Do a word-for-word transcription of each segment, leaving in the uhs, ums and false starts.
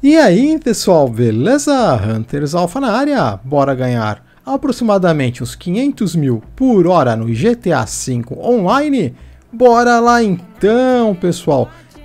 E aí pessoal, beleza? Hunters Alpha na área, bora ganhar aproximadamente uns quinhentos mil por hora no G T A cinco Online? Bora lá então pessoal!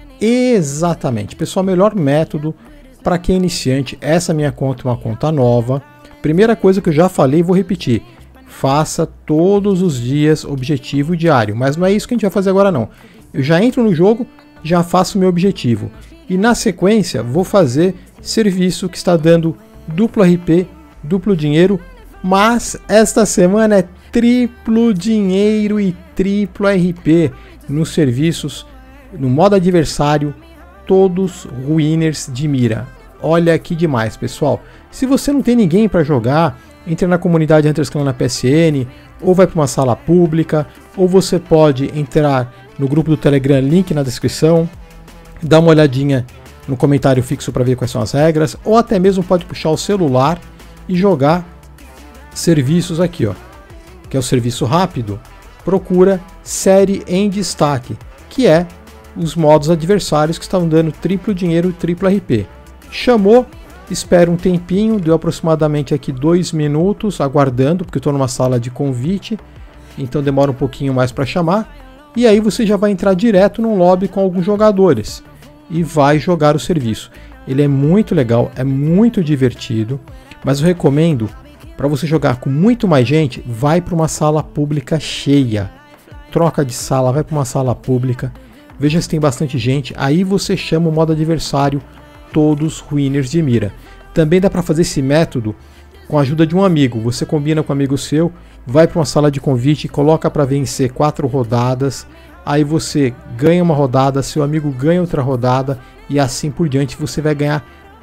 Exatamente, pessoal, melhor método para quem é iniciante, essa minha conta é uma conta nova. Primeira coisa que eu já falei, vou repetir, faça todos os dias objetivo diário, mas não é isso que a gente vai fazer agora não. Eu já entro no jogo, já faço o meu objetivo. E na sequência vou fazer serviço que está dando duplo R P, duplo dinheiro, mas esta semana é triplo dinheiro e triplo R P nos serviços, no modo adversário, todos winners de mira. Olha que demais, pessoal. Se você não tem ninguém para jogar, entre na comunidade Hunters Clan na P S N, ou vai para uma sala pública, ou você pode entrar no grupo do Telegram, link na descrição. Dá uma olhadinha no comentário fixo para ver quais são as regras, ou até mesmo pode puxar o celular e jogar serviços aqui, ó, que é o serviço rápido. Procura série em destaque, que é os modos adversários que estão dando triplo dinheiro e triplo R P. Chamou, espera um tempinho, deu aproximadamente aqui dois minutos aguardando, porque eu estou numa sala de convite, então demora um pouquinho mais para chamar. E aí você já vai entrar direto num lobby com alguns jogadores e vai jogar o serviço. Ele é muito legal, é muito divertido, mas eu recomendo, para você jogar com muito mais gente, vai para uma sala pública cheia. Troca de sala, vai para uma sala pública, veja se tem bastante gente, aí você chama o modo adversário, todos winners de mira. Também dá para fazer esse método com a ajuda de um amigo. Você combina com um amigo seu, vai para uma sala de convite, coloca para vencer quatro rodadas, aí você ganha uma rodada, seu amigo ganha outra rodada e assim por diante. Você vai ganhar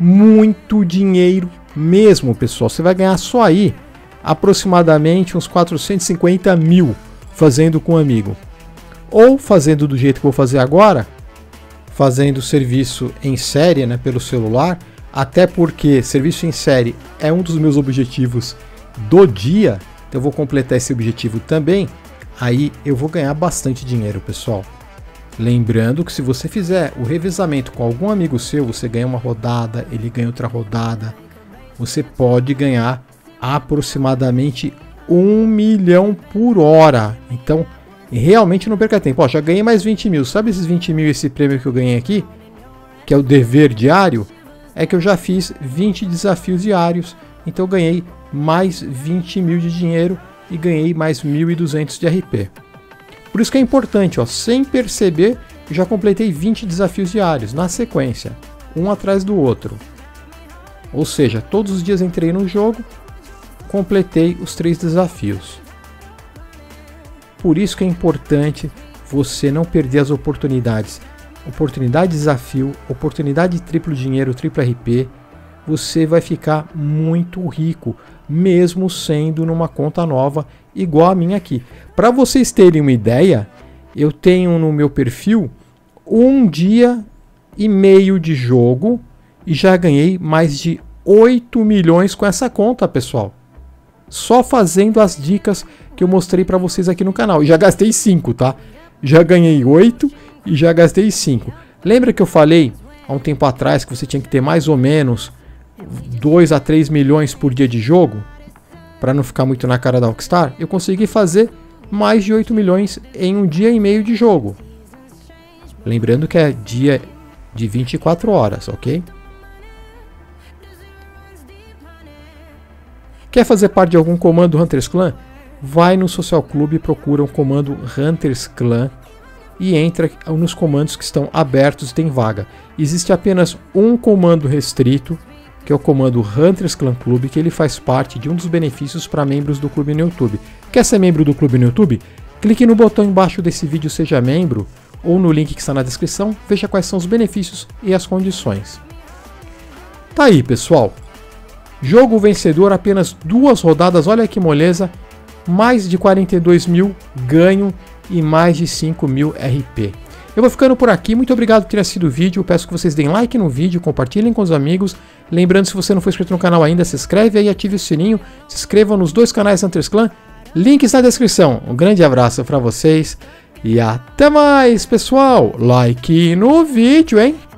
muito dinheiro mesmo, pessoal. Você vai ganhar só aí aproximadamente uns quatrocentos e cinquenta mil fazendo com um amigo. Ou fazendo do jeito que eu vou fazer agora, fazendo serviço em série, né, pelo celular, até porque serviço em série é um dos meus objetivos do dia. Então eu vou completar esse objetivo também, aí eu vou ganhar bastante dinheiro, pessoal. Lembrando que se você fizer o revezamento com algum amigo seu, você ganha uma rodada, ele ganha outra rodada, você pode ganhar aproximadamente um milhão por hora. Então realmente não perca tempo. Ó, já ganhei mais vinte mil, sabe esses vinte mil, esse prêmio que eu ganhei aqui, que é o dever diário? É que eu já fiz vinte desafios diários, então eu ganhei mais vinte mil de dinheiro e ganhei mais mil e duzentos de R P. Por isso que é importante, ó, sem perceber, eu já completei vinte desafios diários na sequência, um atrás do outro. Ou seja, todos os dias entrei no jogo, completei os três desafios. Por isso que é importante você não perder as oportunidades. Oportunidade de desafio, oportunidade de triplo dinheiro, triplo R P, você vai ficar muito rico, mesmo sendo numa conta nova igual a minha aqui. Para vocês terem uma ideia, eu tenho no meu perfil um dia e meio de jogo e já ganhei mais de oito milhões com essa conta, pessoal. Só fazendo as dicas que eu mostrei para vocês aqui no canal. E já gastei cinco, tá? Já ganhei oito e já gastei cinco. Lembra que eu falei há um tempo atrás que você tinha que ter mais ou menos dois a três milhões por dia de jogo? Para não ficar muito na cara da Rockstar? Eu consegui fazer mais de oito milhões em um dia e meio de jogo. Lembrando que é dia de vinte e quatro horas, ok? Quer fazer parte de algum comando Hunters Clan? Vai no Social Club e procura um comando Hunters Clan e entra nos comandos que estão abertos e tem vaga. Existe apenas um comando restrito, que é o comando Hunters Clan Club, que ele faz parte de um dos benefícios para membros do clube no YouTube. Quer ser membro do clube no YouTube? Clique no botão embaixo desse vídeo Seja Membro ou no link que está na descrição, veja quais são os benefícios e as condições. Tá aí, pessoal. Jogo vencedor, apenas duas rodadas, olha que moleza, mais de quarenta e dois mil ganho e mais de cinco mil R P. Eu vou ficando por aqui, muito obrigado por ter assistido o vídeo, eu peço que vocês deem like no vídeo, compartilhem com os amigos, lembrando, se você não for inscrito no canal ainda, se inscreve aí, ative o sininho, se inscreva nos dois canais Hunters Clan, links na descrição. Um grande abraço para vocês e até mais, pessoal, like no vídeo, hein?